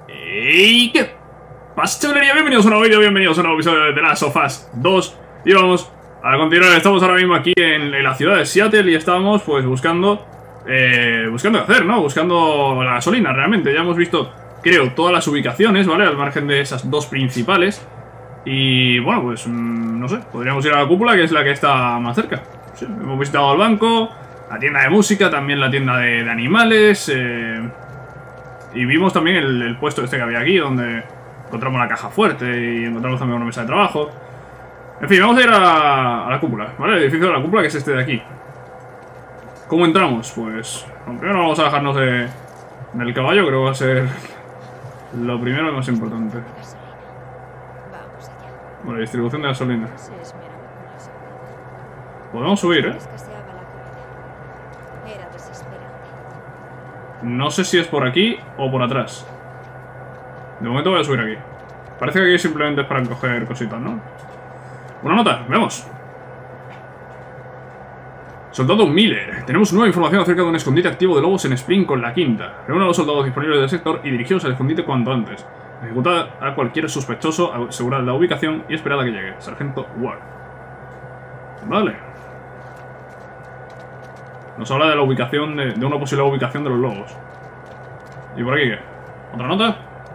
¿Y qué pasa, chavalería? Bienvenidos a un nuevo vídeo, bienvenidos a un nuevo episodio de The Last of Us 2. Y vamos a continuar, estamos ahora mismo aquí en la ciudad de Seattle y estábamos pues buscando qué hacer, ¿no? Buscando la gasolina, realmente. Ya hemos visto, creo, todas las ubicaciones, ¿vale? Al margen de esas dos principales. Y bueno, pues no sé, podríamos ir a la cúpula, que es la que está más cerca. Sí, hemos visitado el banco, la tienda de música, también la tienda de animales, y vimos también el puesto este que había aquí, donde encontramos la caja fuerte y encontramos también una mesa de trabajo. En fin, vamos a ir a la cúpula, ¿vale? El edificio de la cúpula, que es este de aquí. ¿Cómo entramos? Pues primero vamos a bajarnos del caballo, creo que va a ser lo primero y más importante. Bueno, distribución de gasolina. Podemos subir, ¿eh? No sé si es por aquí o por atrás. De momento voy a subir aquí. Parece que aquí simplemente es para coger cositas, ¿no? Una nota, veamos. Soldado Miller. Tenemos nueva información acerca de un escondite activo de lobos en Spring con la quinta. Reúne a los soldados disponibles del sector y dirigíos al escondite cuanto antes. Ejecutad a cualquier sospechoso, asegurad la ubicación y esperad a que llegue. Sargento Ward. Vale. Nos habla de la ubicación, de una posible ubicación de los lobos. ¿Y por aquí qué? ¿Otra nota?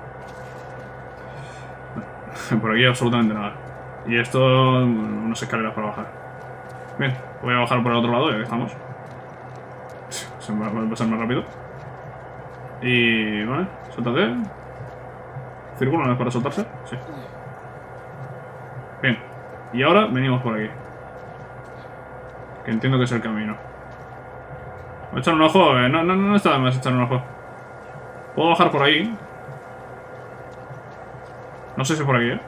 Por aquí absolutamente nada. Y esto, unas escaleras para bajar. Bien, voy a bajar por el otro lado, ya que estamos. Se me va a pasar más rápido. Y vale, suéltate. Círculo, ¿no es para soltarse? Sí. Bien, y ahora venimos por aquí. Que entiendo que es el camino. Voy a echar un ojo, no está de más echar un ojo. Puedo bajar por ahí. No sé si por aquí, ¿eh?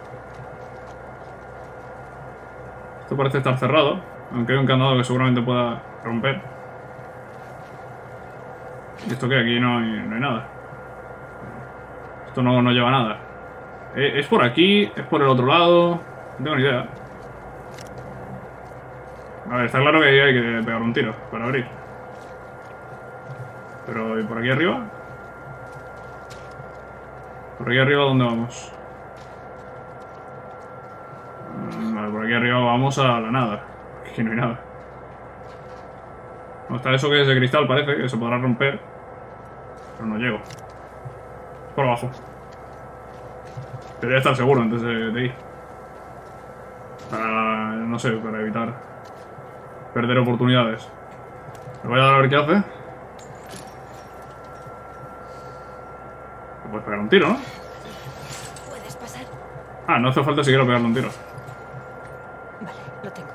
Esto parece estar cerrado, aunque hay un candado que seguramente pueda romper. ¿Y esto qué? Aquí no hay nada. Esto no lleva nada. ¿Es por aquí? ¿Es por el otro lado? No tengo ni idea. A ver, está claro que ahí hay que pegar un tiro para abrir. Pero, ¿y por aquí arriba? ¿Por aquí arriba dónde vamos? Vale, por aquí arriba vamos a la nada. Aquí no hay nada. No, está eso que es de cristal, parece, que se podrá romper. Pero no llego. Por abajo. Debería estar seguro antes de ir. Para, no sé, para evitar perder oportunidades. Le voy a dar a ver qué hace. Le puedes pegar un tiro, ¿no? ¿Puedes pasar? Ah, no hace falta siquiera pegarle un tiro. Vale, lo tengo.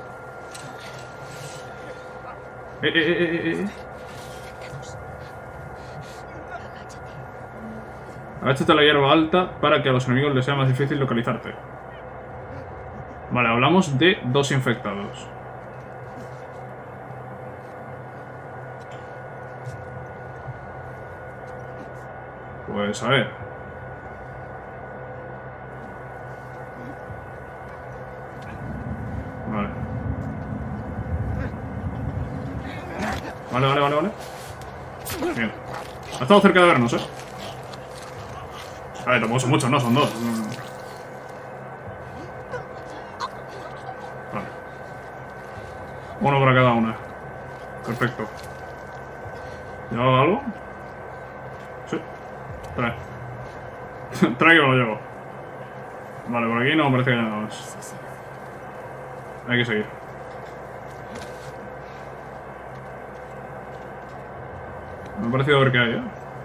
Agáchate a la hierba alta para que a los enemigos les sea más difícil localizarte. Vale, hablamos de 2 infectados. Pues a ver. Vale. Vale. Bien. Ha estado cerca de vernos, ¿eh? A ver, tampoco son muchos, ¿no? Son 2. Vale. Uno para cada una. Perfecto. ¿Llevaba algo? Sí. Trae. Trae que me lo llevo. Vale, por aquí no me parece que haya nada más. Hay que seguir. Me ha parecido ver qué hay, ¿eh?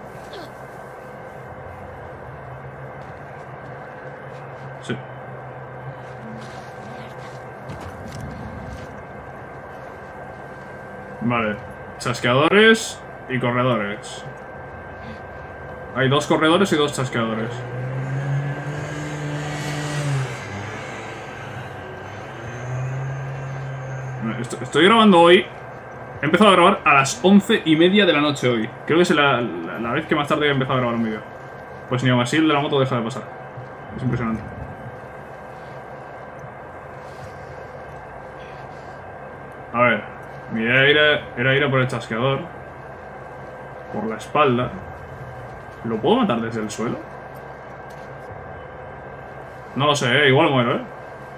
Sí. Vale. Chasqueadores y corredores. Hay 2 corredores y 2 chasqueadores. Estoy grabando hoy. He empezado a grabar a las 11:30 de la noche hoy. Creo que es la vez que más tarde he empezado a grabar un vídeo. Pues ni aún así el de la moto deja de pasar. Es impresionante. A ver, mi idea era ir a por el chasqueador. Por la espalda. ¿Lo puedo matar desde el suelo? No lo sé, igual muero, ¿eh?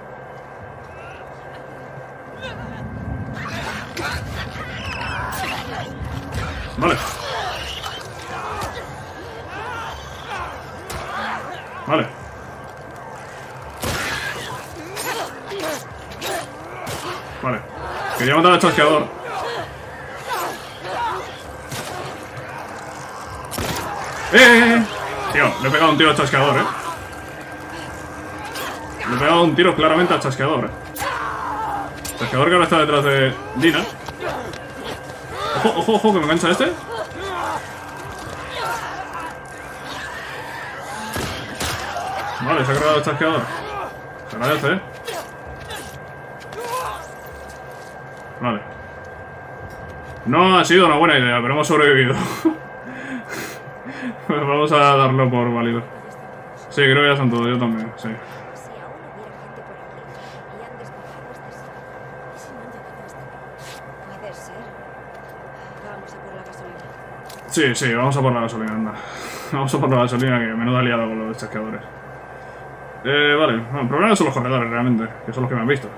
Vale. Vale. Vale. Quería matar al chasqueador. Tío, le he pegado un tiro al chasqueador, Le he pegado un tiro claramente al chasqueador, Chasqueador que ahora está detrás de Dina. Ojo, ojo, ojo, que me engancha este. Vale, se ha cargado el chasqueador. Se agradece, Vale. No ha sido una buena idea, pero hemos sobrevivido. Pues vamos a darlo por válido. Sí, creo que ya son todos, yo también, sí. Si aún hubiera gente por aquí y han despejado esta sala, ¿y si no han llegado hasta aquí? Puede ser. Vamos a por la gasolina. Sí, sí, vamos a por la gasolina, anda. Vamos a por la gasolina, que menuda liada con los chasqueadores. Vale, bueno, el problema son los corredores realmente, que son los que me han visto.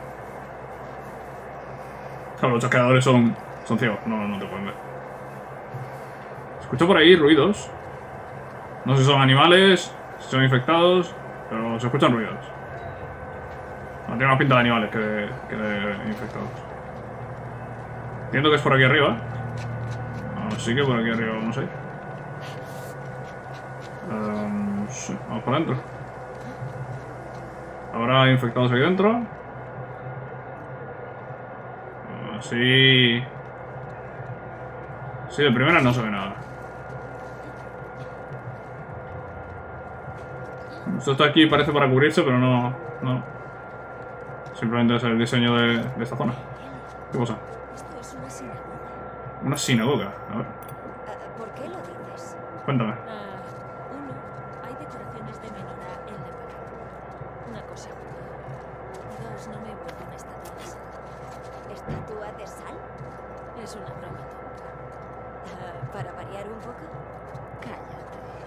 Claro, los chasqueadores son ciegos, no te pueden ver. Escucho por ahí ruidos. No sé si son animales, si son infectados, pero se escuchan ruidos. No, tiene más pinta de animales que de infectados. Entiendo que es por aquí arriba. Así que por aquí arriba vamos a ir. Sí, vamos por dentro. Habrá infectados ahí dentro. Sí. Sí, de primera no se ve nada. Esto está aquí, parece para cubrirse, pero no. Simplemente es el diseño de esta zona. ¿Qué cosa? Esto es una sinagoga. Una sinagoga. A ver, ¿Por qué lo dices? cuéntame. Uno, hay decoraciones de menorá en la pared. Una cosa. Dos, no me importan estatuas. ¿Estatua de sal? Es una broma tonta. ¿Para variar un poco? Cállate.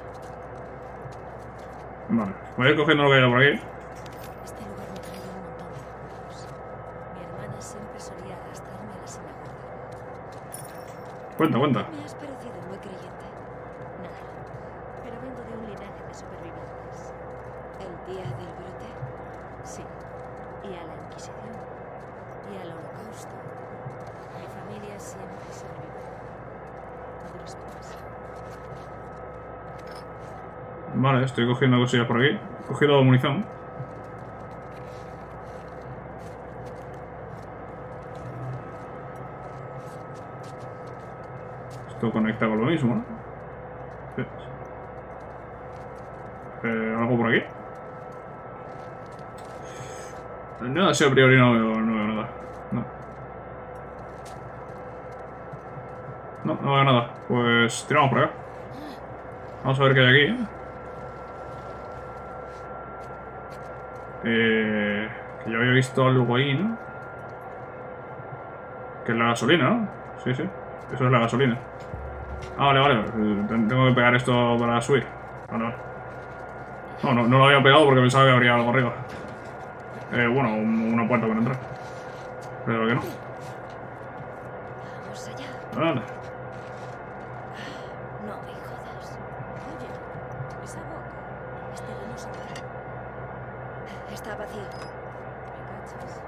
Vale, voy a ir cogiendo lo que haya por aquí. Este lugar me trae un montón de recuerdos. Mi hermana siempre solía arrastrarme a la sinagoga. Cuenta. Me has parecido muy creyente. Nada. Pero vengo de un linaje de supervivientes. ¿El día del brote? Sí. Y a la Inquisición. Y al Holocausto. Mi familia siempre sobrevivió. A duras penas. Vale, estoy cogiendo cosillas por aquí. He cogido munición. Esto conecta con lo mismo, ¿no? Sí. ¿Algo por aquí? No, así a priori no veo nada. No veo nada. Pues tiramos por acá. Vamos a ver qué hay aquí. Que yo había visto algo ahí, ¿no? Que es la gasolina, ¿no? Sí. Eso es la gasolina. Ah, vale. Tengo que pegar esto para subir. Vale. No lo había pegado porque pensaba que habría algo arriba. Bueno, una puerta para entrar. Pero que no. Vamos allá. Vale. No me jodas. Oye, esa boca. Este no se va. Está vacío. ¿Me cachas?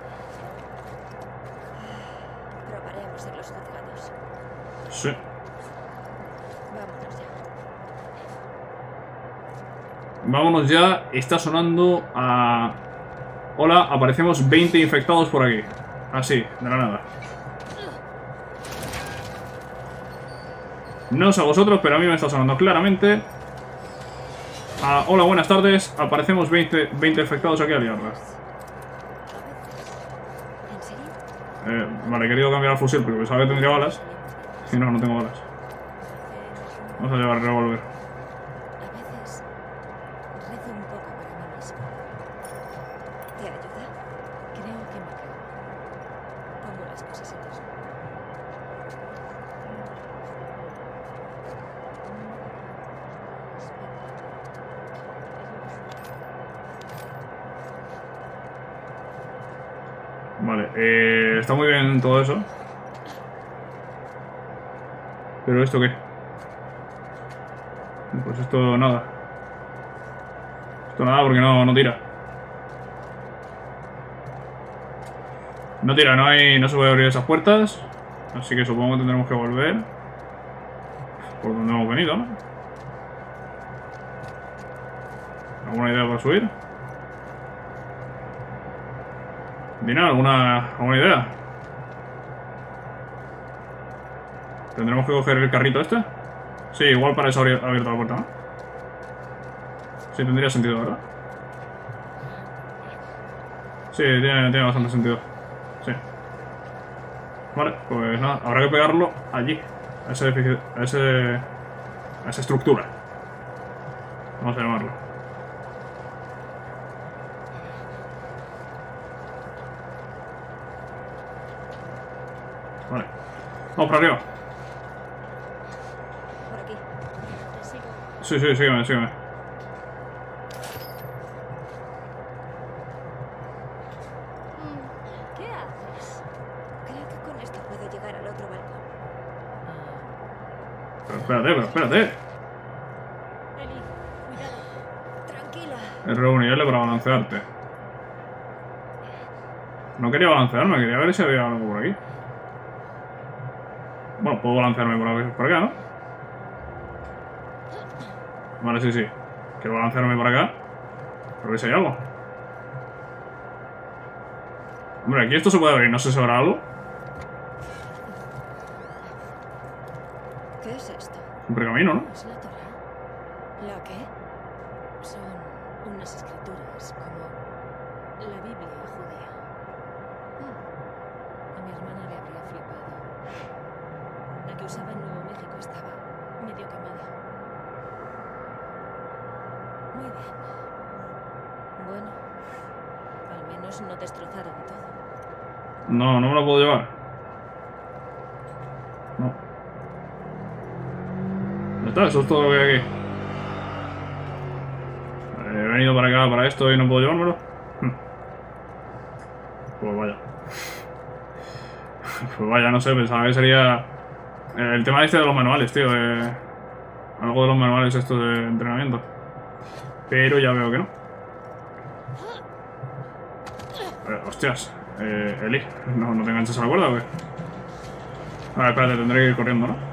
Probaremos en los juzgados. Sí. Vámonos ya. Vámonos ya. Está sonando a... Hola, aparecemos 20 infectados por aquí. Así, de la nada. No sé a vosotros, pero a mí me está sonando claramente. Hola, buenas tardes. Aparecemos 20 infectados aquí a liarlas. ¿En serio? Vale, he querido cambiar el fusil porque pensaba que tendría balas. Y no tengo balas. Vamos a llevar el revólver. A veces rezo un poco para mí mismo. ¿Te ayuda? Creo que me cago. Pongo las cosas en tus manos. Vale, está muy bien todo eso. ¿Pero esto qué? Pues esto nada. Esto nada porque no tira. No tira, no se puede abrir esas puertas. Así que supongo que tendremos que volver por donde hemos venido, ¿no? ¿Alguna idea para subir? Dina, ¿alguna idea? ¿Tendremos que coger el carrito este? Sí, igual para eso abierto la puerta, ¿no? Sí, tendría sentido, ¿verdad? Sí, tiene bastante sentido. Sí. Vale, pues nada, habrá que pegarlo allí. A ese edificio, a esa estructura. Vamos a llamarlo. Vale. Vamos para arriba. Por aquí. Te sigo. Sí, sígueme. ¿Qué haces? Creo que con esto puedo llegar al otro balcón. Pero espérate. Eli, cuidado. Tranquila. R1 y L para balancearte. No quería balancearme, quería ver si había algo por aquí. Bueno, puedo balancearme por acá, ¿no? Vale, sí. Quiero balancearme por acá. A ver si hay algo. Hombre, aquí esto se puede abrir, no sé si habrá algo. ¿Qué es esto? Un pergamino, ¿no? ¿Es la Torá? ¿La qué? Son unas escrituras como la Biblia judía. A mi hermana le habría flipado. La que usaba en Nuevo México estaba medio quemada. Muy bien. Bueno, al menos no destrozaron todo. No me lo puedo llevar. No. Ya está, eso es todo lo que hay aquí. He venido para acá para esto y no puedo llevármelo. Pues vaya. Pues vaya, no sé, pensaba que sería... el tema este de los manuales, tío. Algo de los manuales estos de entrenamiento. Pero ya veo que no. Hostias. Eli, ¿no te enganchas a la cuerda o qué? Vale, espérate, tendré que ir corriendo, ¿no?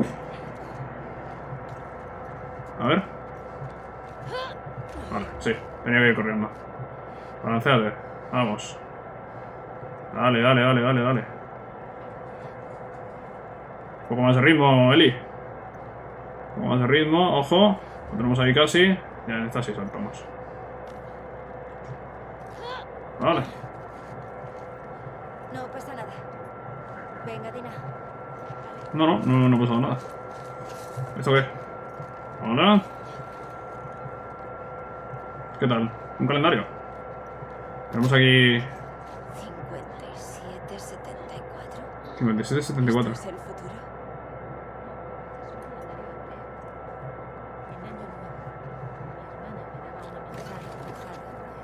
A ver. Vale, sí, tenía que ir corriendo. Balanceate, vamos. Dale. Un poco más de ritmo, Eli. Un poco más de ritmo, ojo. Lo tenemos ahí casi. Ya en esta sí saltamos. Vale. No pasa nada. Venga, Dina. No ha pasado nada. ¿Esto qué? Hola. ¿Qué tal? ¿Un calendario? Tenemos aquí 5774. 57-74. ¿Esto es el futuro? En Año Nuevo, mi hermana me daba una manzana mojada.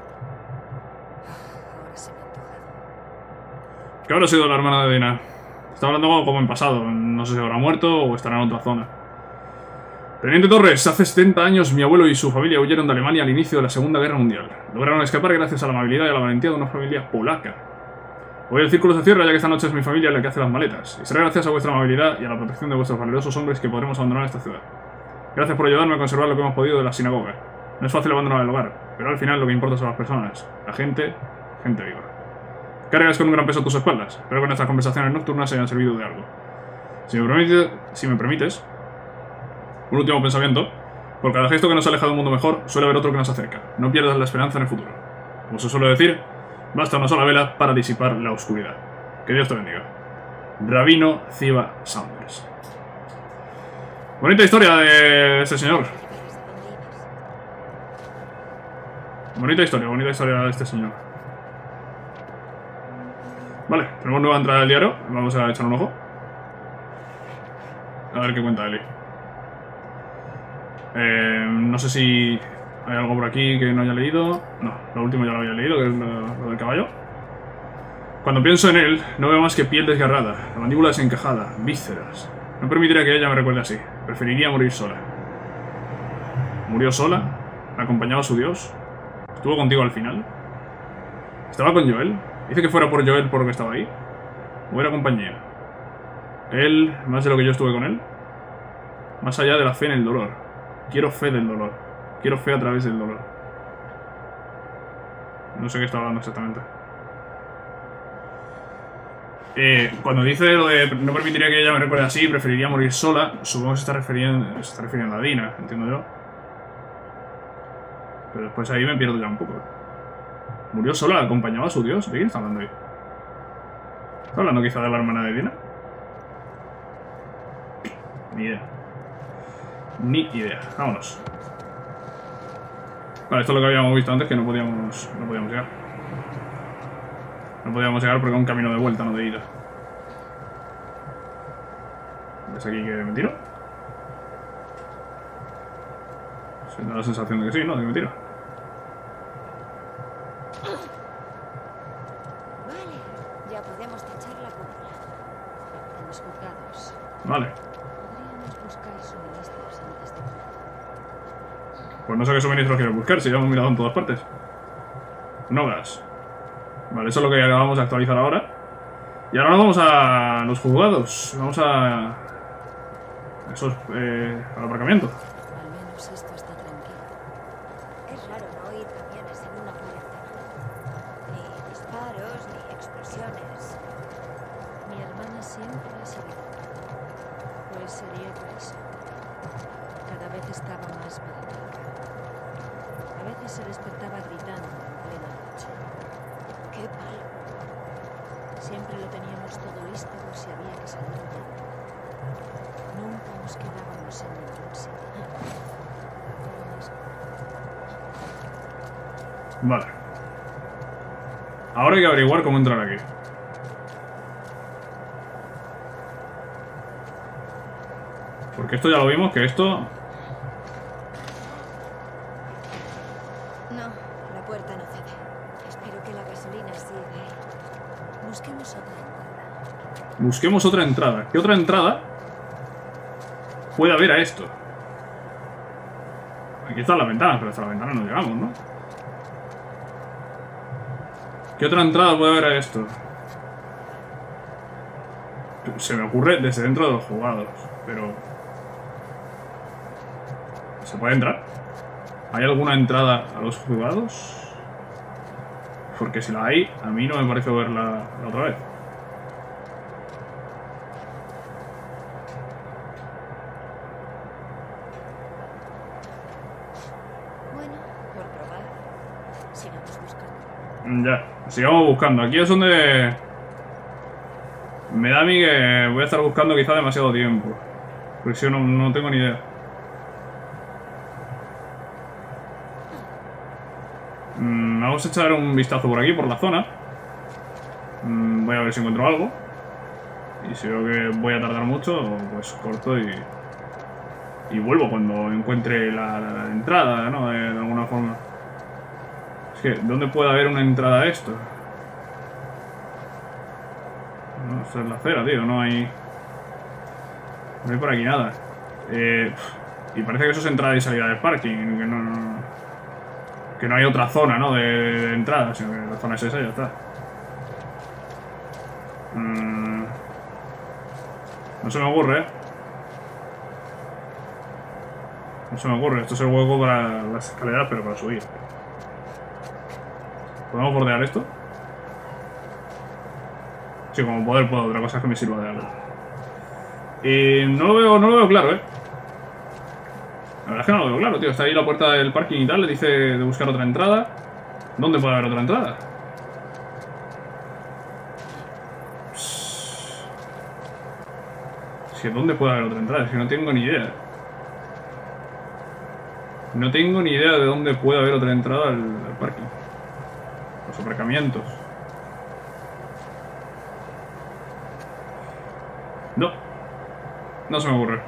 Ahora se me ha antojado. ¿Qué habrá sido la hermana de Dina? Está hablando como en pasado. No sé si habrá muerto o estará en otra zona. Teniente Torres, hace 70 años mi abuelo y su familia huyeron de Alemania al inicio de la Segunda Guerra Mundial. Lograron escapar gracias a la amabilidad y a la valentía de una familia polaca. Hoy el círculo se cierra ya que esta noche es mi familia la que hace las maletas. Y será gracias a vuestra amabilidad y a la protección de vuestros valerosos hombres que podremos abandonar esta ciudad. Gracias por ayudarme a conservar lo que hemos podido de la sinagoga. No es fácil abandonar el hogar, pero al final lo que importa son las personas. La gente viva. Cargas con un gran peso a tus espaldas. Espero que nuestras conversaciones nocturnas hayan servido de algo. Si me permites, un último pensamiento. Por cada gesto que nos aleja de un mundo mejor, suele haber otro que nos acerca. No pierdas la esperanza en el futuro. Como se suele decir, basta una sola vela para disipar la oscuridad. Que Dios te bendiga. Rabino Ziva Saunders. Bonita historia de este señor. Bonita historia de este señor. Vale, tenemos nueva entrada del diario. Vamos a echar un ojo. A ver qué cuenta Eli. No sé si hay algo por aquí que no haya leído. No, lo último ya lo había leído, que es lo del caballo. Cuando pienso en él, no veo más que piel desgarrada, la mandíbula desencajada, vísceras. No permitiría que ella me recuerde así. Preferiría morir sola. ¿Murió sola? ¿Acompañaba a su dios? ¿Estuvo contigo al final? ¿Estaba con Joel? ¿Dice que fuera por Joel por lo que estaba ahí? ¿O era compañía? ¿Él, más de lo que yo estuve con él? Más allá de la fe en el dolor. Quiero fe del dolor. Quiero fe a través del dolor. No sé qué está hablando exactamente. Cuando dice lo de no permitiría que ella me recuerde así, preferiría morir sola, supongo que se está refiriendo a Dina, entiendo yo. Pero después ahí me pierdo ya un poco. ¿Murió sola? ¿Acompañaba a su dios? ¿De quién está hablando ahí? ¿Está hablando quizá de la hermana de Dina? Ni idea. Ni idea. Vámonos. Vale, esto es lo que habíamos visto antes, que no podíamos llegar. No podíamos llegar porque es un camino de vuelta, no de ida. ¿Ves aquí que me tiro? Se me da la sensación de que sí, ¿no? De que me tiro. Vale, ya podemos tachar la cúpula. En los juzgados. Vale. Podríamos buscar suministros antes de todo. Pues no sé qué suministros quiero buscar, si ya hemos mirado en todas partes. Nogas. Vale, eso es lo que acabamos de actualizar ahora. Y ahora nos vamos a los juzgados. Vamos a... al aparcamiento. Al menos esto está tranquilo. Es raro no oír camiones en una cuarentena. Ni disparos, ni explosiones. Mi hermana siempre ha sabido. Pues sería por eso. Cada vez estaba más paranoica. A veces se despertaba gritando en plena noche. ¡Qué palo! Siempre lo teníamos todo listo por si había que salir de él. Nunca nos quedábamos en ningún sitio. Vale. Ahora hay que averiguar cómo entrar aquí. Porque esto ya lo vimos, que esto... No, la puerta no cede. Espero que la gasolina siga ahí. Busquemos otra entrada. Busquemos otra entrada. ¿Qué otra entrada puede haber a esto? Aquí están las ventanas, pero hasta la ventana no llegamos, ¿no? ¿Qué otra entrada puede haber a esto? Se me ocurre desde dentro de los juzgados, pero... ¿se puede entrar? ¿Hay alguna entrada a los juzgados? Porque si la hay, a mí no me parece verla la otra vez. Bueno, por probar. Sigamos buscando. Ya, sigamos buscando. Aquí es donde... me da a mí que voy a estar buscando quizá demasiado tiempo. Porque si yo no tengo ni idea. Vamos a echar un vistazo por aquí, por la zona. Voy a ver si encuentro algo. Y si veo que voy a tardar mucho, pues corto y vuelvo cuando encuentre la entrada, ¿no? De alguna forma. Es que, ¿dónde puede haber una entrada a esto? No, esta es la acera, tío, no hay... no hay por aquí nada. Y parece que eso es entrada y salida del parking, que no hay otra zona, ¿no? De entrada, sino que la zona es esa y ya está. No se me ocurre, ¿eh? No se me ocurre. Esto es el hueco para las escaleras, pero para subir. ¿Podemos bordear esto? Sí, como poder puedo. Otra cosa es que me sirva de algo. Y no lo veo claro, ¿eh? La verdad es que no lo veo claro, tío. Está ahí la puerta del parking y tal. Le dice de buscar otra entrada. ¿Dónde puede haber otra entrada? Es que ¿dónde puede haber otra entrada? Es que no tengo ni idea. No tengo ni idea de dónde puede haber otra entrada al parking. Los aparcamientos. No. No se me ocurre.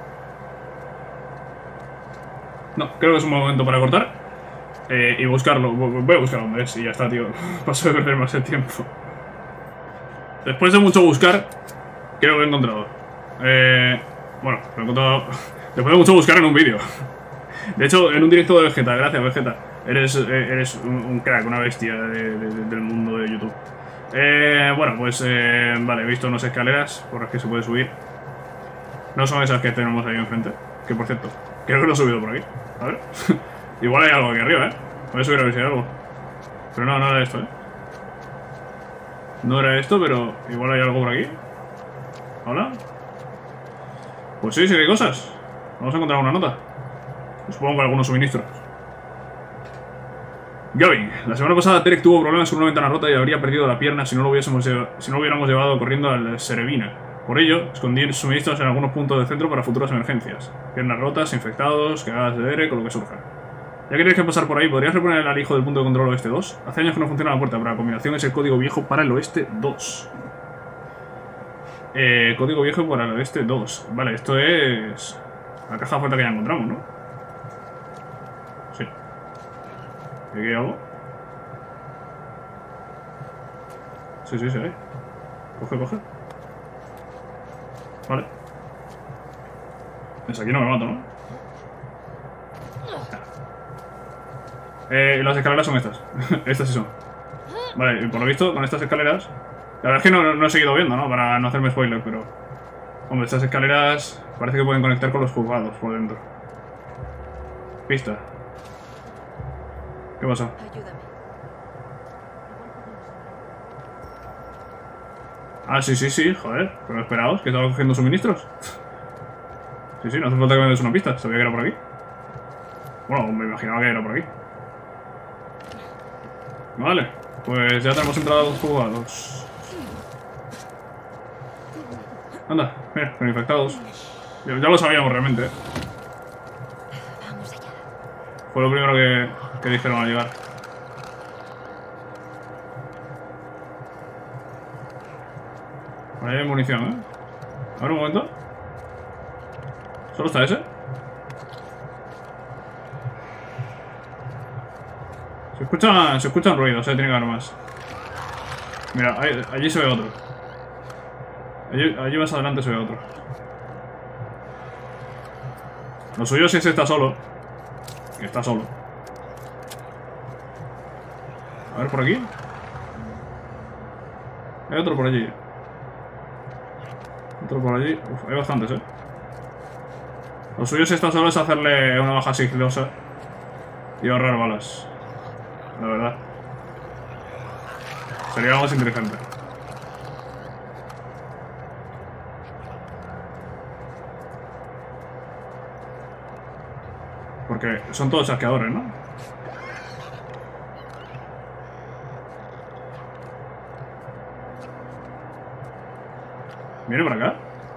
No, creo que es un buen momento para cortar. Y buscarlo. Voy a buscar dónde es y ya está, tío. Paso de perder más el tiempo. Después de mucho buscar, creo que lo he encontrado. Bueno, lo he encontrado después de mucho buscar en un vídeo. De hecho, en un directo de Vegeta. Gracias, Vegeta. Eres un crack, una bestia del mundo de YouTube. Bueno, pues vale, he visto unas escaleras por las que se puede subir. No son esas que tenemos ahí enfrente. Que por cierto, creo que lo he subido por aquí. A ver. Igual hay algo aquí arriba, Voy a subir a ver si hay algo. Pero no, no era esto, No era esto, pero igual hay algo por aquí. ¿Hola? Pues sí, sí que hay cosas. Vamos a encontrar una nota. Supongo que algunos suministros. Gavin, la semana pasada Terek tuvo problemas con una ventana rota y habría perdido la pierna si no lo hubiéramos llevado corriendo al Serevina. Por ello, escondí suministros en algunos puntos del centro para futuras emergencias. Piernas rotas, infectados, cagadas de Derek o lo que surja. Ya que tienes que pasar por ahí, ¿podrías reponer el alijo del punto de control oeste 2? Hace años que no funciona la puerta, pero la combinación es el código viejo para el oeste 2. Código viejo para el oeste 2. Vale, esto es la caja fuerte que ya encontramos, ¿no? Sí. ¿Aquí hay algo? Sí, sí, sí hay. Coge, coge. Vale. Desde aquí no me mato, ¿no? Las escaleras son estas. Estas sí son. Vale, y por lo visto, con estas escaleras... La verdad es que no he seguido viendo, ¿no? Para no hacerme spoiler, pero... Hombre, estas escaleras parece que pueden conectar con los juzgados por dentro. Pista. ¿Qué pasa? Ayúdame. Ah, sí, sí, sí, joder. Pero esperaos, que estaba cogiendo suministros. Sí, sí, no hace falta que me des una pista. Sabía que era por aquí. Bueno, me imaginaba que era por aquí. Vale, pues ya tenemos entrada a los juzgados. Anda, mira, con infectados. Ya lo sabíamos realmente, Vamos allá. Fue lo primero que dijeron al llegar. Ahí hay munición, A ver un momento. ¿Solo está ese? Se escuchan ruidos, tiene que haber más. Mira, allí se ve otro. Allí más adelante se ve otro. Lo suyo es si ese está solo. Que está solo. A ver, por aquí. Hay otro por allí. Otro por allí. Uf, hay bastantes, Lo suyo si está solo es hacerle una baja sigilosa y ahorrar balas. La verdad. Sería algo más inteligente. Porque son todos chasqueadores, ¿no? ¿Viene para acá?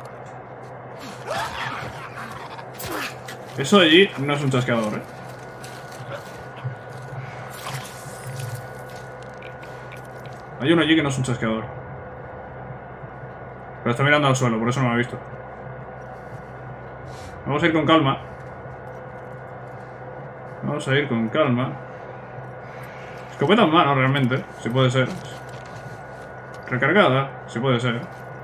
Eso de allí no es un chasqueador, Hay uno allí que no es un chasqueador. Pero está mirando al suelo, por eso no me ha visto. Vamos a ir con calma. Vamos a ir con calma. Escopeta en mano, realmente. Si puede ser. Recargada. Si puede ser.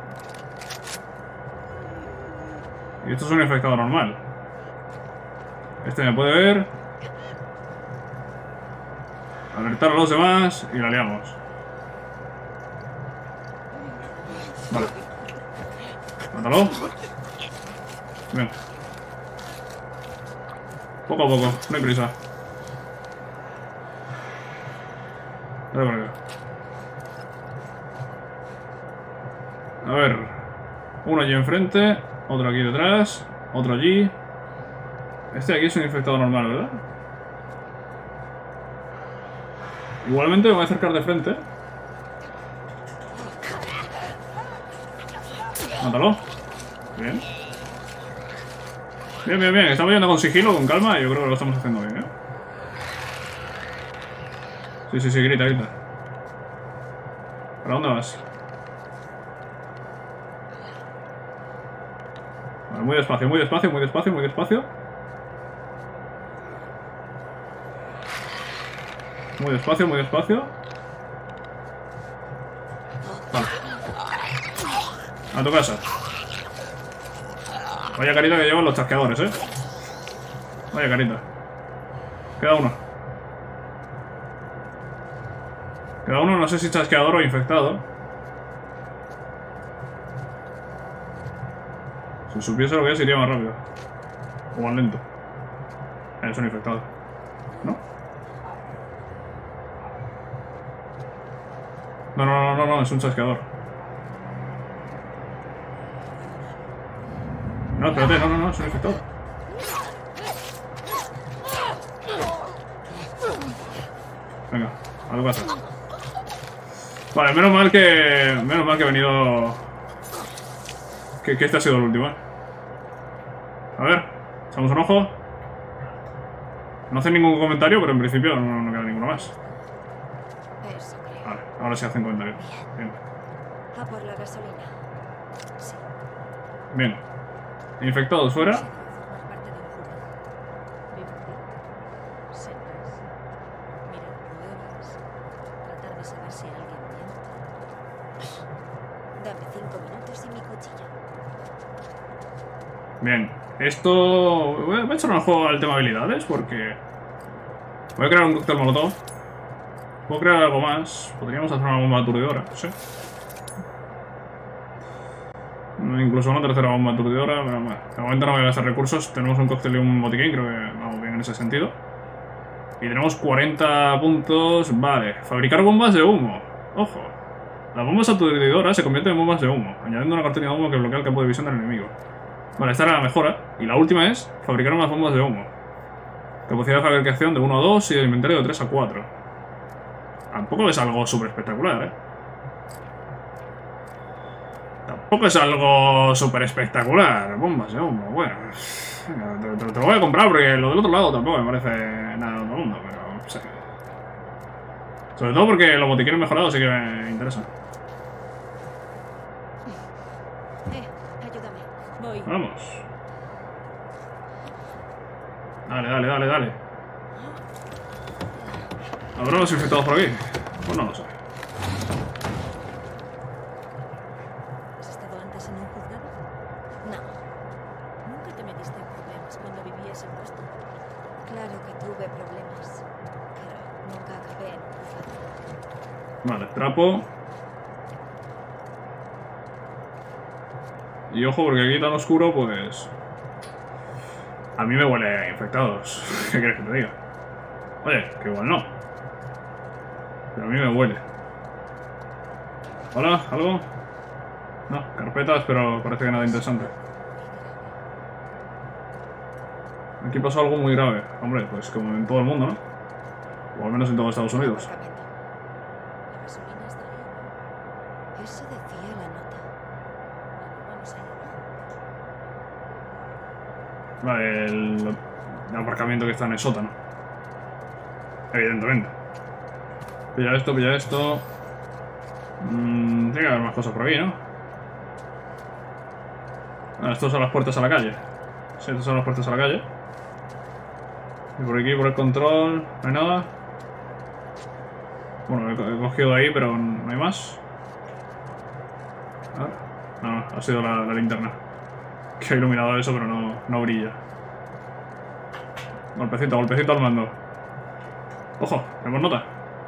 Y esto es un infectado normal. Este me puede ver. Alertar a los demás y la liamos. Vale. Mátalo. Bien. Poco a poco, no hay prisa. Dale por acá. A ver. Uno allí enfrente. Otro aquí detrás. Otro allí. Este de aquí es un infectado normal, ¿verdad? Igualmente me voy a acercar de frente. Mátalo. Bien. Bien, bien, bien. Estamos yendo con sigilo, con calma. Y yo creo que lo estamos haciendo bien, Sí, sí, sí, grita, grita. ¿Para dónde vas? Vale, muy despacio, muy despacio, muy despacio, muy despacio. Muy despacio, muy despacio. Vale. A tu casa. Vaya carita que llevan los chasqueadores, ¿eh? Vaya carita. Queda uno. Queda uno, no sé si chasqueador o infectado. Si supiese lo que es, iría más rápido. O más lento. Es un infectado. ¿No? No, es un chasqueador. No, espérate, no, es un infectado. Venga, a tu casa. Vale, menos mal que he venido. Que este ha sido el último, ¿eh? A ver, echamos un ojo. No hacen ningún comentario, pero en principio no queda ninguno más. Eso creo. Vale, ahora sí hacen comentarios. Bien. A por la gasolina. Sí. Bien. Infectados fuera. Formar parte de un jurado. Vivir, setas, mirar pruebas, tratar de saber si alguien miente. Dame 5 minutos y mi cuchillo. Bien. Esto... Voy a echar un ojo al tema habilidades porque... Voy a crear un cóctel molotov. Puedo crear algo más. Podríamos hacer una bomba aturdidora, sí. Incluso una tercera bomba aturdidora, pero bueno, de momento no voy a gastar recursos. Tenemos un cóctel y un botiquín, creo que vamos bien en ese sentido. Y tenemos 40 puntos. Vale, fabricar bombas de humo. Ojo. Las bombas aturdidoras se convierten en bombas de humo, añadiendo una cortina de humo que bloquea el campo de visión del enemigo. Vale, esta era la mejora. Y la última es fabricar unas bombas de humo. Capacidad de fabricación de 1 a 2 y de inventario de 3 a 4. Tampoco es algo súper espectacular, ¿eh? Tampoco es algo súper espectacular. Bombas de humo, bueno. Te lo voy a comprar porque lo del otro lado tampoco me parece nada de otro mundo, pero no sé. Sobre todo porque los botiquines mejorados sí que me interesan. Ayúdame. Voy. Vamos. Dale. ¿Habrá los infectados por aquí? Pues no lo sé. ¿Has estado antes en un juzgado? No. Nunca te metiste en problemas cuando vivías en Boston. Claro que tuve problemas. Pero nunca acabé en un juzgado. Vale, trapo. Y ojo, porque aquí tan oscuro, pues... A mí me huele a infectados. ¿Qué quieres que te diga? Oye, que igual no. Pero a mí me huele. ¿Hola? ¿Algo? No, carpetas, pero parece que nada interesante. Aquí pasó algo muy grave. Hombre, pues como en todo el mundo, ¿no? O al menos en todo Estados Unidos. La gasolina está ahí. Eso decía la nota. Bueno, vamos allá. Vale, el aparcamiento que está en el sótano. Evidentemente. Pilla esto. Tiene que haber más cosas por aquí, ¿no? Ah, estos son las puertas a la calle. Sí, estas son las puertas a la calle. Y por aquí, por el control, no hay nada. Bueno, he cogido ahí, pero no hay más. A ver. No, ha sido la linterna. Que ha iluminado eso, pero no brilla. Golpecito al mando. Ojo, tenemos nota.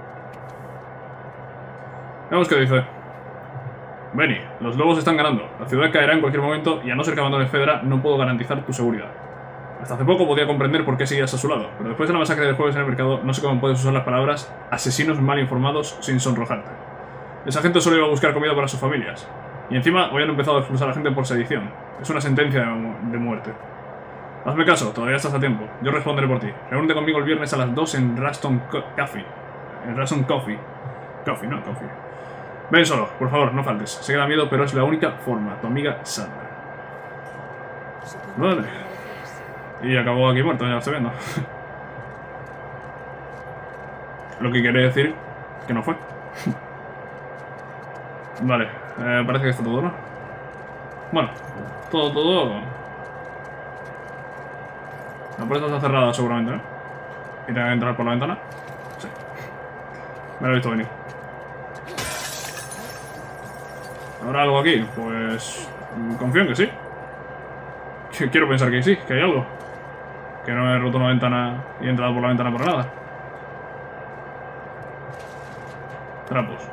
Veamos qué dice. Benny, los lobos están ganando. La ciudad caerá en cualquier momento y a no ser que abandone Fedra, no puedo garantizar tu seguridad. Hasta hace poco podía comprender por qué seguías a su lado, pero después de la masacre del jueves en el mercado, no sé cómo puedes usar las palabras asesinos mal informados sin sonrojarte. Esa gente solo iba a buscar comida para sus familias. Y encima hoy han empezado a expulsar a la gente por sedición. Es una sentencia de muerte. Hazme caso, todavía estás a tiempo. Yo responderé por ti. Reúnete conmigo el viernes a las 2 en Raston Coffee. En Raston Coffee. Coffee. Ven solo, por favor, no faltes. Sé que da miedo, pero es la única forma. Tu amiga Sandra. Vale. Y acabó aquí muerto, ya lo estoy viendo. Lo que quiere decir que no fue. Vale, parece que está todo, ¿no? Bueno, todo. La puerta está cerrada seguramente, ¿no? Y tengo que entrar por la ventana. Sí. Me lo he visto venir. ¿Habrá algo aquí? Pues... confío en que sí. Quiero pensar que sí, que hay algo. Que no he roto una ventana y he entrado por la ventana por nada. Trapos.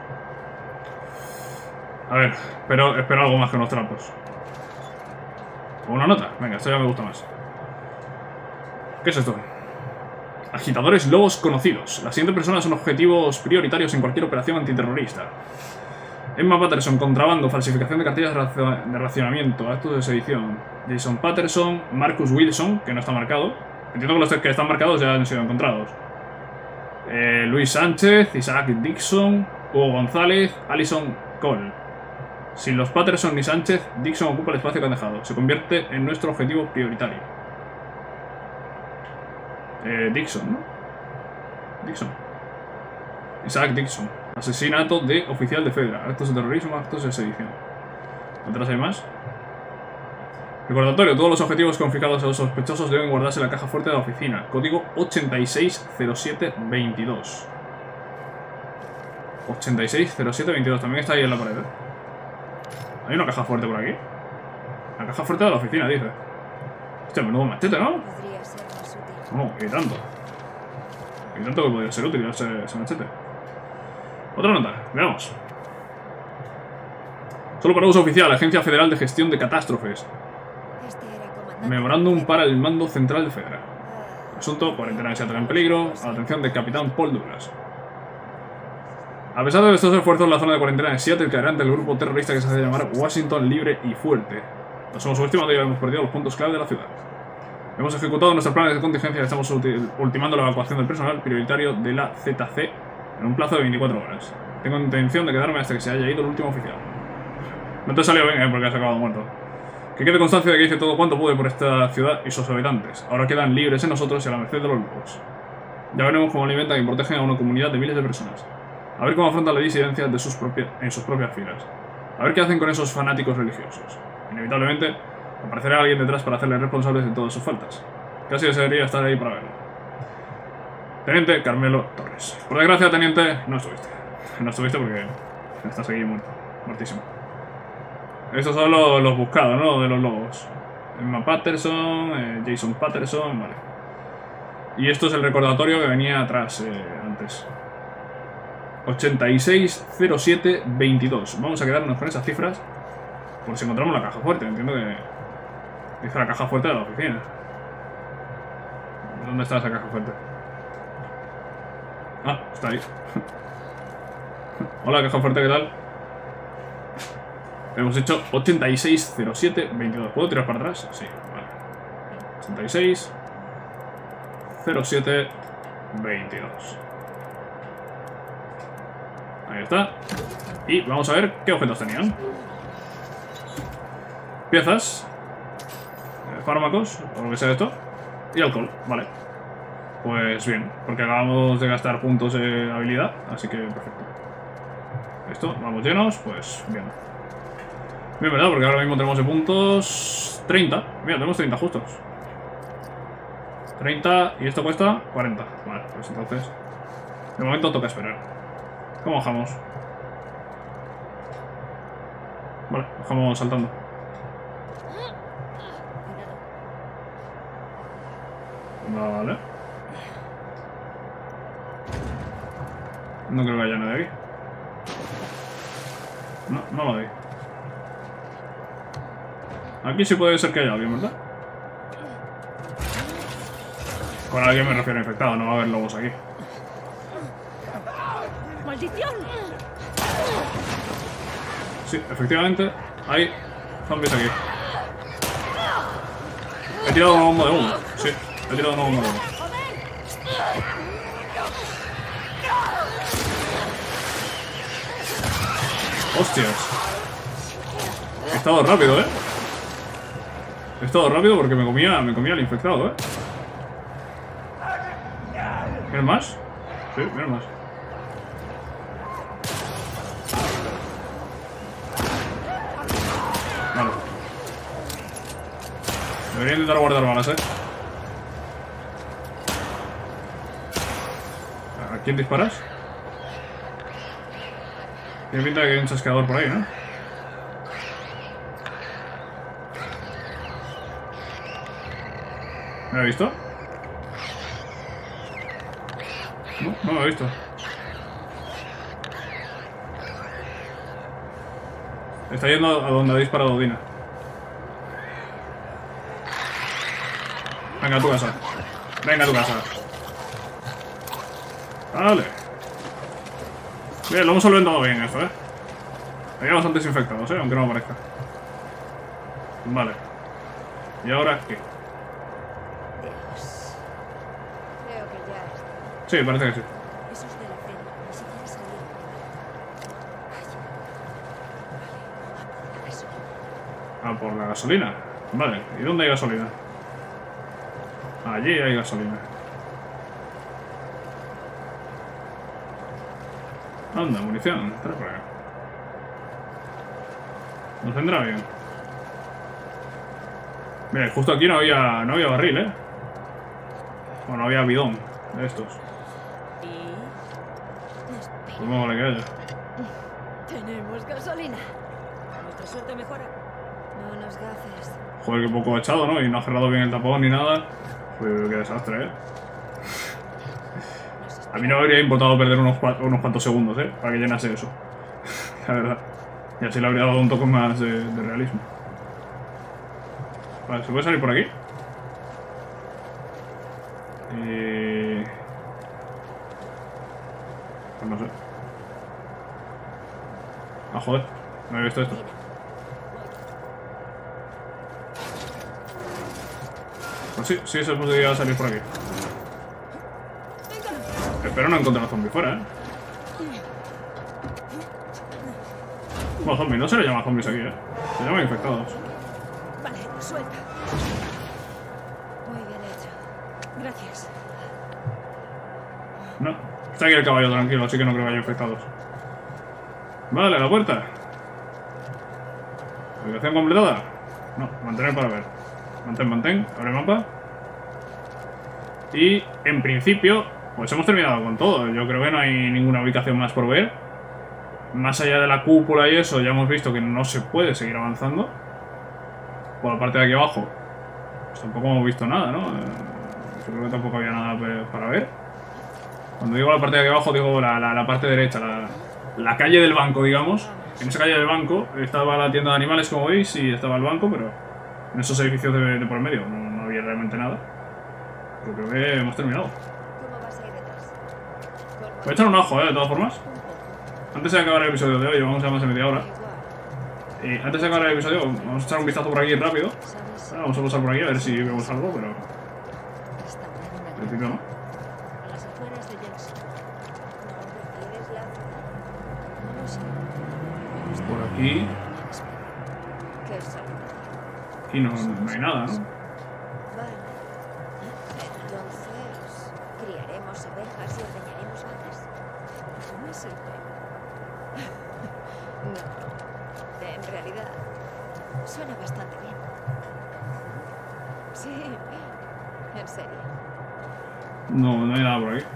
A ver, pero espero algo más que unos trapos. O una nota. Venga, esto ya me gusta más. ¿Qué es esto? Agitadores lobos conocidos. Las siguientes personas son objetivos prioritarios en cualquier operación antiterrorista. Emma Patterson, contrabando, falsificación de cartillas de racionamiento, actos de sedición. Jason Patterson, Marcus Wilson, que no está marcado. Entiendo que los que están marcados ya han sido encontrados. Luis Sánchez, Isaac Dixon, Hugo González, Alison Cole. Sin los Patterson ni Sánchez, Dixon ocupa el espacio que han dejado. Se convierte en nuestro objetivo prioritario. Dixon, ¿no? Dixon. Isaac Dixon. Asesinato de oficial de Fedra. Actos de terrorismo, actos de sedición. ¿Atrás hay más? Recordatorio. Todos los objetivos confiscados a los sospechosos deben guardarse en la caja fuerte de la oficina. Código 860722. 860722. También está ahí en la pared, ¿eh? Hay una caja fuerte por aquí. La caja fuerte de la oficina, dice. Hostia, menudo machete, ¿no? Podría ser más útil. No, y tanto. Y tanto que podría ser útil ese machete. Otra nota, veamos. Solo para uso oficial, Agencia Federal de Gestión de Catástrofes. Este era comandante. Memorándum para el mando central de Fedra. Asunto, cuarentena de Seattle en peligro, a la atención del capitán Paul Douglas. A pesar de estos esfuerzos, la zona de cuarentena de Seattle caerá ante el grupo terrorista que se hace llamar Washington Libre y Fuerte. Nos hemos subestimado y hemos perdido los puntos clave de la ciudad. Hemos ejecutado nuestros planes de contingencia y estamos ultimando la evacuación del personal prioritario de la ZC en un plazo de 24 horas. Tengo intención de quedarme hasta que se haya ido el último oficial. No te salió bien, porque has acabado muerto. Que quede constancia de que hice todo cuanto pude por esta ciudad y sus habitantes. Ahora quedan libres en nosotros y a la merced de los lobos. Ya veremos cómo alimentan y protegen a una comunidad de miles de personas. A ver cómo afrontan la disidencia en sus propias filas. A ver qué hacen con esos fanáticos religiosos. Inevitablemente, aparecerá alguien detrás para hacerles responsables de todas sus faltas. Casi desearía estar ahí para verlo. Teniente Carmelo Torres. Por desgracia, teniente, no estuviste. No estuviste porque estás aquí muerto. Muertísimo. Estos son los buscados, ¿no? De los lobos. Emma Patterson, Jason Patterson, vale. Y esto es el recordatorio que venía atrás antes. 860722. Vamos a quedarnos con esas cifras por si encontramos la caja fuerte. Entiendo que dice la caja fuerte de la oficina. ¿Dónde está esa caja fuerte? Ah, está ahí. Hola, caja fuerte, ¿qué tal? Hemos hecho 860722. ¿Puedo tirar para atrás? Sí, vale. 860722. Ahí está. Y vamos a ver qué objetos tenían. Piezas. Fármacos, o lo que sea esto. Y alcohol, vale. Pues bien, porque acabamos de gastar puntos de habilidad, así que perfecto. Esto, vamos llenos, pues bien. Bien, ¿verdad? Porque ahora mismo tenemos de puntos 30. Mira, tenemos 30 justos. 30 y esto cuesta 40. Vale, pues entonces de momento toca esperar. ¿Cómo bajamos? Vale, bajamos saltando. Vale. No creo que haya nadie aquí. No lo hay. Aquí sí puede ser que haya alguien, ¿verdad? Con alguien me refiero a infectado, no va a haber lobos aquí. ¡Maldición! Sí, efectivamente, hay zombies aquí. He tirado una bomba de humo. Sí, he tirado una bomba de humo. Hostias. He estado rápido, ¿eh? He estado rápido porque me comía el infectado, ¿eh? ¿Quieres más? Sí, ¿quieres más? Vale. Debería intentar guardar balas, ¿eh? ¿A quién disparas? Tiene pinta de que hay un chasqueador por ahí, ¿no? ¿Me ha visto? No, no me ha visto. Está yendo a donde ha disparado Dina. Venga a tu casa. Venga a tu casa. Vale. Bien, lo hemos solventado bien esto, Había bastantes infectados, aunque no me parezca. Vale. ¿Y ahora qué? Dios. Creo que ya está. Sí, parece que sí. Esos de la feria ni siquiera salieron. Vale, Ah, por la gasolina. Vale, ¿y dónde hay gasolina? Allí hay gasolina. Anda, munición. Trae por acá. Nos vendrá bien. Mira, justo aquí no había barril, Bueno, no había bidón de estos. espera. Pues no vale que haya. Tenemos gasolina. Nuestra suerte mejora. No nos gafes. Joder, que poco ha echado, ¿no? Y no ha cerrado bien el tapón ni nada. Pues qué desastre, Nos A mí no me habría importado perder unos cuantos segundos, para que llenase eso. La verdad. Y así le habría dado un toque más de realismo. Vale, ¿se puede salir por aquí? Pues no sé. Ah, joder. No he visto esto. Pues sí, sí se podría salir por aquí. Espero no encontrar a zombies fuera, Bueno, zombies, no se le llama zombies aquí, Se llaman infectados. Vale, suelta. Muy bien hecho. Gracias. No, está aquí el caballo tranquilo, así que no creo que haya infectados. Vale, la puerta. ¿Ubicación completada? No, mantener para ver. Mantén, abre mapa. Y en principio, pues hemos terminado con todo. Yo creo que no hay ninguna ubicación más por ver. Más allá de la cúpula y eso, ya hemos visto que no se puede seguir avanzando. Por la parte de aquí abajo, pues tampoco hemos visto nada, ¿no? Yo creo que tampoco había nada para ver. Cuando digo la parte de aquí abajo, digo la parte derecha, la calle del banco, digamos. En esa calle del banco estaba la tienda de animales, como veis, y estaba el banco, pero en esos edificios de por medio no había realmente nada. Yo creo que hemos terminado. ¿Cómo vas a ir detrás? Voy a echar un ojo, de todas formas. Antes de acabar el episodio de hoy, vamos a más de media hora. Y antes de acabar el episodio, vamos a echar un vistazo por aquí rápido. ¿Sabes? Vamos a pasar por aquí a ver si vemos algo, pero Restaurar una en principio no. a las afueras de Jackson. ¿No prefieres la ciudad? No lo sé. Por aquí. Qué solitario. Aquí no hay nada, ¿no? Vale. Entonces, criaremos abejas y ordeñaremos vacas. ¿Cómo es el pelo? No. En realidad, suena bastante bien. Sí. En serio. No hay nada por aquí.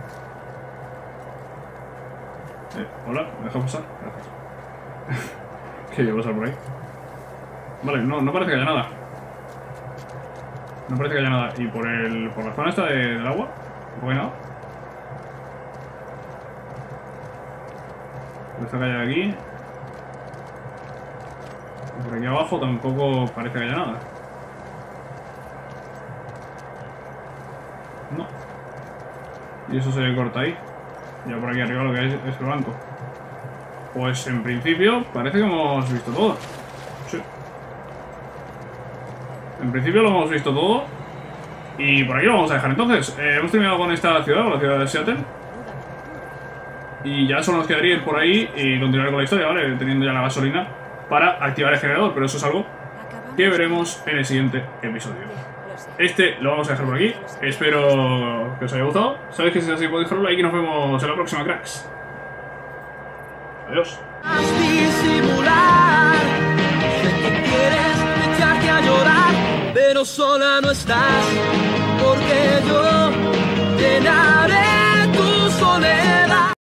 Hola, ¿me dejas pasar? Gracias. ¿Qué voy a pasar por ahí? Vale, no parece que haya nada. No parece que haya nada. ¿Y por la zona esta del agua? ¿No hay nada? Por esta calle de aquí. Y por aquí abajo tampoco parece que haya nada. No. Y eso se corta ahí. Ya por aquí arriba lo que hay es el banco. Pues en principio parece que hemos visto todo. Sí. En principio lo hemos visto todo. Y por aquí lo vamos a dejar. Entonces, hemos terminado con esta ciudad, con la ciudad de Seattle. Y ya solo nos quedaría ir por ahí y continuar con la historia, ¿vale? Teniendo ya la gasolina para activar el generador. Pero eso es algo que veremos en el siguiente episodio. Lo sé. Este lo vamos a dejar por aquí. Espero que os haya gustado. Sabéis que si es así podéis dejarlo like y nos vemos en la próxima, cracks. Adiós. Disimular, sé que quieres echarte a llorar, pero sola no estás, porque yo te enamoré.